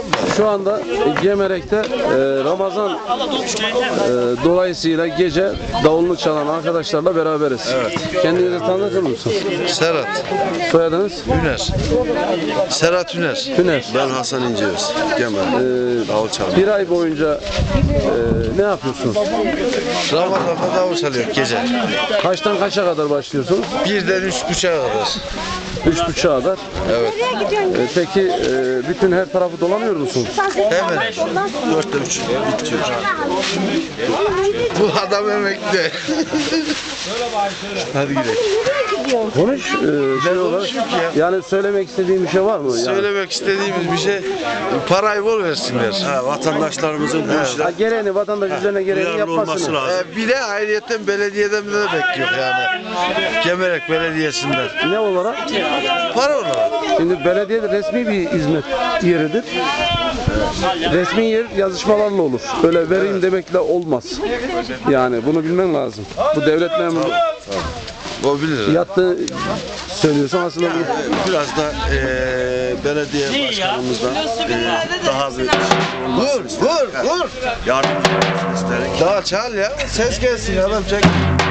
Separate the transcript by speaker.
Speaker 1: Şu anda Gemerek'te Ramazan dolayısıyla gece davulunu çalan arkadaşlarla beraberiz. Evet. Kendinizi tanıtır mısın?
Speaker 2: Serhat.
Speaker 1: Soyadınız?
Speaker 2: Üner. Serhat Üner.
Speaker 1: Üner.
Speaker 2: Ben Hasan İnceöz. Gemerek. Davul çalıyor.
Speaker 1: Bir ay boyunca ne yapıyorsunuz?
Speaker 2: Ramazan'da davul çalıyor gece.
Speaker 1: Kaçtan kaça kadar başlıyorsunuz?
Speaker 2: 1'den 3.30'a kadar.
Speaker 1: 3.30'a kadar.
Speaker 2: Evet.
Speaker 1: Peki bütün her tarafı dolanıyor musunuz?
Speaker 2: Hemen 4'te 3 bitiyor. Bu adam emekli. Hadi gidelim.
Speaker 1: Konuş. Şey olarak, yani söylemek istediğin bir şey var mı? Yani?
Speaker 2: Söylemek istediğimiz bir şey, parayı bol versinler.
Speaker 3: Ha, vatandaşlarımızın bu işler
Speaker 1: Gereğini, vatandaş üzerine gereğini
Speaker 3: duyarlı olması
Speaker 1: yapmasını.
Speaker 3: lazım.
Speaker 2: Bir de ayrıyeten belediyeden de bekliyor yani. Gemerek Belediyesi'nden.
Speaker 1: Ne olarak?
Speaker 2: Para olarak.
Speaker 1: Şimdi belediye de resmi bir hizmet yeridir. Resmi yer yazışmalarla olur. Öyle vereyim demekle olmaz. Yani bunu bilmen lazım. Bu devlet memuru
Speaker 2: O bilir.
Speaker 1: yattığı söylüyorsan aslında bu...
Speaker 3: Biraz da belediye başkanımızdan daha bir
Speaker 2: Vur.
Speaker 3: yardım isterik.
Speaker 2: Daha çal ya. Ses gelsin adam çek.